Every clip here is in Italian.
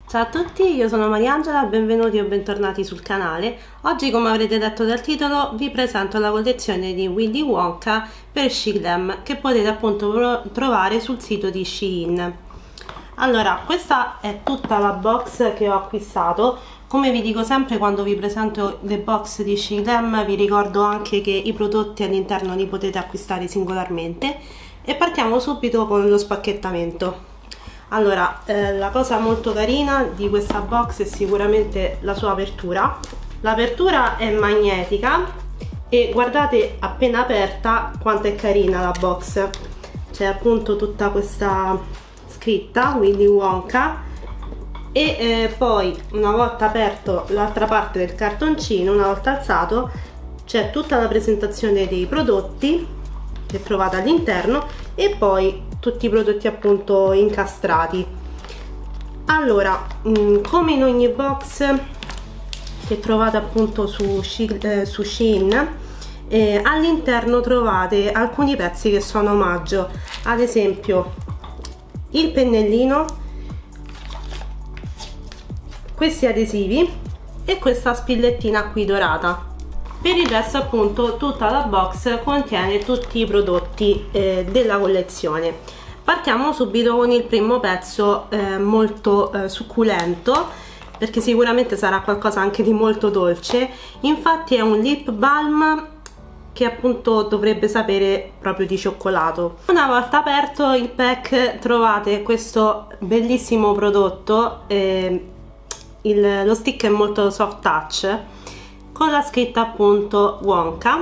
Ciao a tutti, io sono Mariangela, benvenuti o bentornati sul canale. Oggi, come avrete letto dal titolo, vi presento la collezione di Willy Wonka per Shiglam che potete appunto trovare sul sito di Shein. Allora, questa è tutta la box che ho acquistato. Come vi dico sempre quando vi presento le box di Shiglam, vi ricordo anche che i prodotti all'interno li potete acquistare singolarmente e partiamo subito con lo spacchettamento. Allora, la cosa molto carina di questa box è sicuramente la sua apertura. L'apertura è magnetica e guardate appena aperta quanto è carina la box. C'è appunto tutta questa scritta Willy Wonka e poi una volta aperto l'altra parte del cartoncino, una volta alzato, c'è tutta la presentazione dei prodotti che trovate all'interno e poi tutti i prodotti appunto incastrati. Allora, come in ogni box che trovate appunto su Shein, all'interno trovate alcuni pezzi che sono omaggio, ad esempio il pennellino, questi adesivi e questa spillettina qui dorata. Per il resto appunto tutta la box contiene tutti i prodotti della collezione. Partiamo subito con il primo pezzo molto succulento, perché sicuramente sarà qualcosa anche di molto dolce. Infatti è un lip balm che appunto dovrebbe sapere proprio di cioccolato. Una volta aperto il pack trovate questo bellissimo prodotto, lo stick è molto soft touch con la scritta appunto Wonka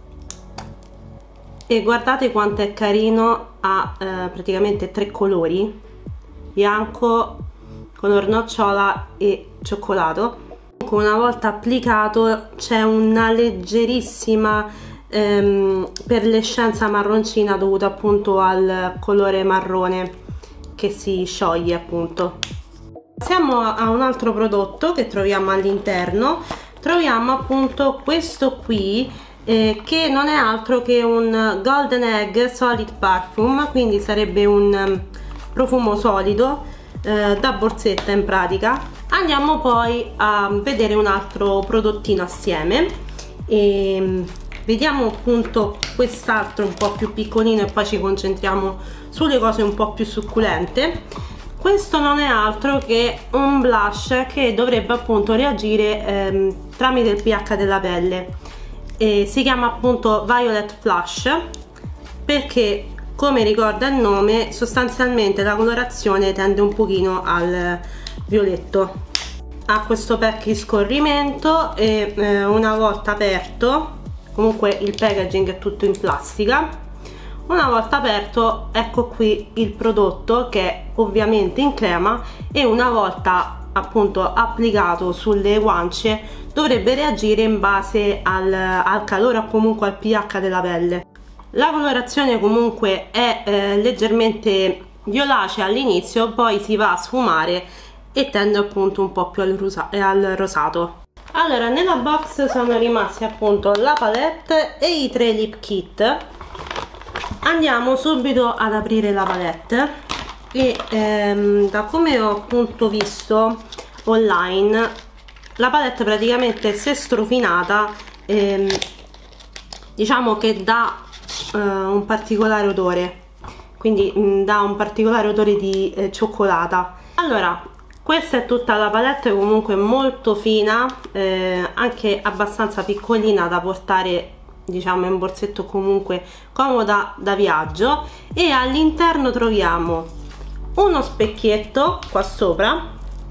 e guardate quanto è carino, ha praticamente tre colori: bianco, color nocciola e cioccolato. Una volta applicato c'è una leggerissima perlescenza marroncina dovuta appunto al colore marrone che si scioglie appunto. Passiamo a un altro prodotto che troviamo all'interno. Troviamo appunto questo qui che non è altro che un Golden Egg Solid Parfum, quindi sarebbe un profumo solido da borsetta in pratica. Andiamo poi a vedere un altro prodottino assieme e vediamo appunto quest'altro un po' più piccolino e poi ci concentriamo sulle cose un po' più succulente. Questo non è altro che un blush che dovrebbe appunto reagire tramite il pH della pelle e si chiama appunto Violet Flush perché, come ricorda il nome, sostanzialmente la colorazione tende un pochino al violetto. Ha questo pack di scorrimento e una volta aperto, comunque il packaging è tutto in plastica. Una volta aperto, ecco qui il prodotto che è ovviamente in crema e una volta appunto applicato sulle guance dovrebbe reagire in base al calore o comunque al pH della pelle. La colorazione comunque è leggermente violacea all'inizio, poi si va a sfumare e tende appunto un po' più al rosato. Allora, nella box sono rimasti appunto la palette e i 3 lip kit. Andiamo subito ad aprire la palette e da come ho appunto visto online, la palette praticamente se strofinata diciamo che dà un particolare odore, quindi dà un particolare odore di cioccolata. Allora, questa è tutta la palette, comunque molto fina, anche abbastanza piccolina da portare diciamo in borsetto, comunque comoda da viaggio. E all'interno troviamo uno specchietto qua sopra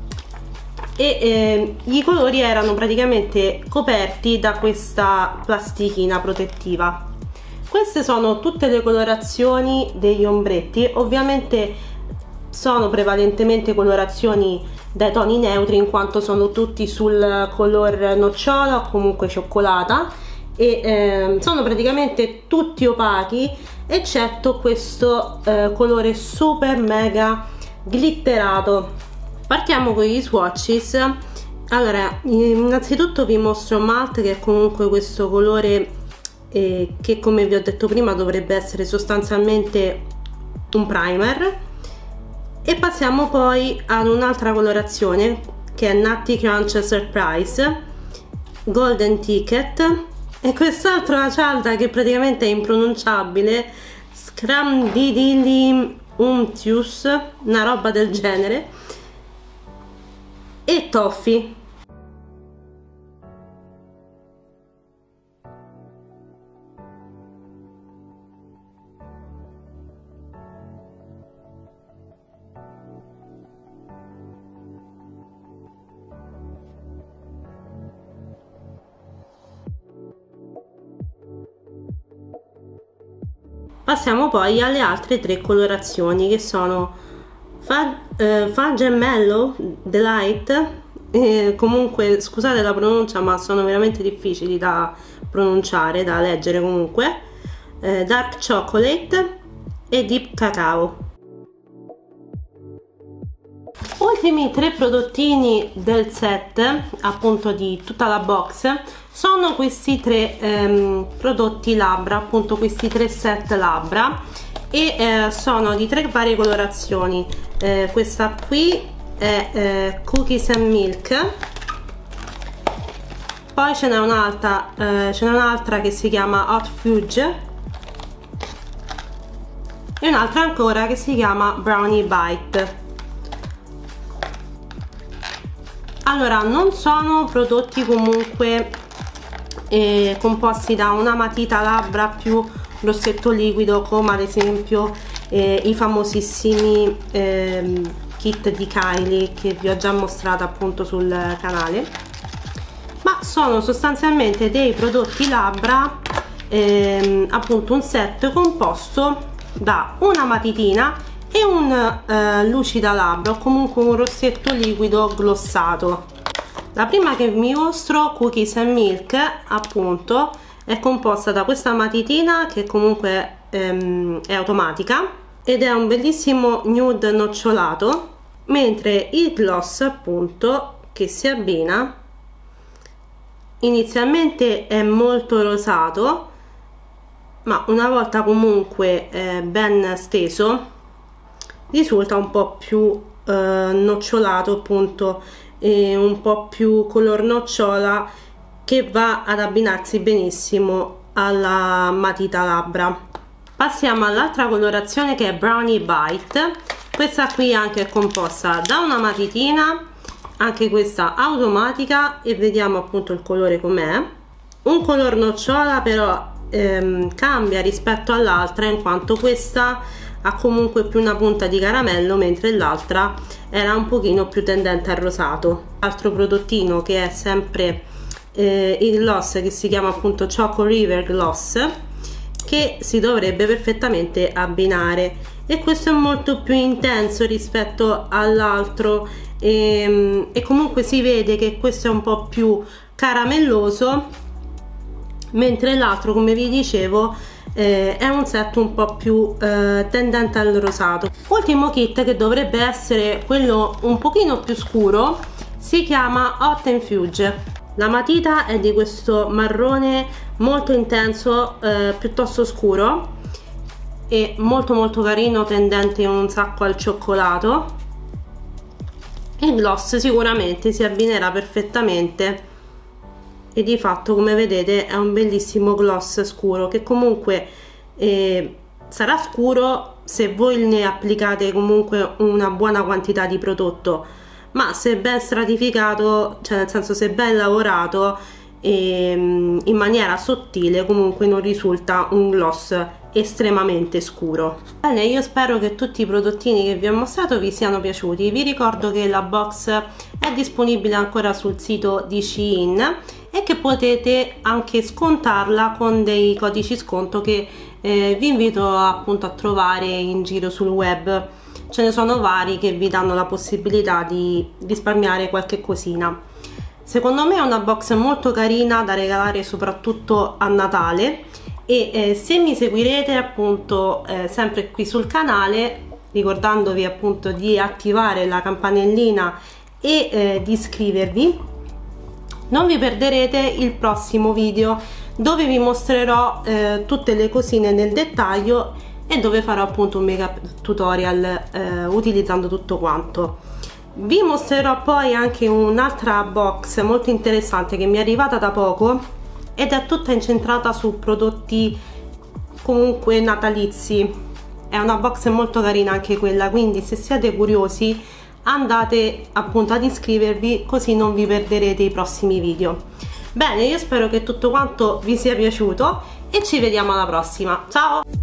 e i colori erano praticamente coperti da questa plastichina protettiva. Queste sono tutte le colorazioni degli ombretti, ovviamente sono prevalentemente colorazioni dai toni neutri in quanto sono tutti sul color nocciola o comunque cioccolata e sono praticamente tutti opachi eccetto questo colore super mega glitterato. Partiamo con gli swatches. Allora, innanzitutto vi mostro Malt, che è comunque questo colore che, come vi ho detto prima, dovrebbe essere sostanzialmente un primer. E passiamo poi ad un'altra colorazione che è Nutty Crunch Surprise Golden Ticket, e quest'altra cialda che praticamente è impronunciabile, Scramdidili Umptius, una roba del genere, e Toffee. Passiamo poi alle altre tre colorazioni che sono Fudge and Mellow Delight, comunque scusate la pronuncia ma sono veramente difficili da pronunciare, da leggere comunque, Dark Chocolate e Deep Cacao. Ultimi tre prodottini del set, appunto di tutta la box, sono questi tre prodotti labbra, appunto questi tre set labbra, e sono di tre varie colorazioni. Questa qui è Cookies and Milk, poi ce n'è un'altra che si chiama Hot Fudge e un'altra ancora che si chiama Brownie Bite. Allora, non sono prodotti comunque composti da una matita labbra più rossetto liquido come ad esempio i famosissimi kit di Kylie che vi ho già mostrato appunto sul canale, ma sono sostanzialmente dei prodotti labbra, appunto un set composto da una matitina e un lucida labbra o comunque un rossetto liquido glossato. La prima che vi mostro, Cookies and Milk, appunto è composta da questa matitina che comunque è automatica ed è un bellissimo nude nocciolato, mentre il gloss appunto che si abbina inizialmente è molto rosato, ma una volta comunque ben steso risulta un po' più nocciolato, appunto, e un po' più color nocciola, che va ad abbinarsi benissimo alla matita labbra. Passiamo all'altra colorazione che è Brownie Bite. Questa qui anche è composta da una matitina, anche questa automatica, e vediamo appunto il colore com'è. Un color nocciola però cambia rispetto all'altra, in quanto questa ha comunque più una punta di caramello, mentre l'altra era un pochino più tendente al rosato. Altro prodottino che è sempre il gloss che si chiama appunto Choco River Gloss, che si dovrebbe perfettamente abbinare, e questo è molto più intenso rispetto all'altro e comunque si vede che questo è un po' più caramelloso, mentre l'altro, come vi dicevo, è un set un po' più tendente al rosato. Ultimo kit, che dovrebbe essere quello un pochino più scuro, si chiama Hot and Fudge. La matita è di questo marrone molto intenso, piuttosto scuro e molto carino, tendente un sacco al cioccolato. Il gloss sicuramente si abbinerà perfettamente, e di fatto, come vedete, è un bellissimo gloss scuro che comunque sarà scuro se voi ne applicate comunque una buona quantità di prodotto, ma se ben stratificato, cioè nel senso se ben lavorato in maniera sottile, comunque non risulta un gloss estremamente scuro. Bene, io spero che tutti i prodottini che vi ho mostrato vi siano piaciuti. Vi ricordo che la box è disponibile ancora sul sito di Shein e che potete anche scontarla con dei codici sconto che vi invito appunto a trovare in giro sul web. Ce ne sono vari che vi danno la possibilità di risparmiare qualche cosina. Secondo me è una box molto carina da regalare soprattutto a Natale, e se mi seguirete appunto sempre qui sul canale, ricordandovi appunto di attivare la campanellina e di iscrivervi, non vi perderete il prossimo video dove vi mostrerò tutte le cosine nel dettaglio e dove farò appunto un make up tutorial utilizzando tutto quanto. Vi mostrerò poi anche un'altra box molto interessante che mi è arrivata da poco ed è tutta incentrata su prodotti comunque natalizi. È una box molto carina anche quella, quindi se siete curiosi andate appunto ad iscrivervi, così non vi perderete i prossimi video. Bene, io spero che tutto quanto vi sia piaciuto e ci vediamo alla prossima. Ciao!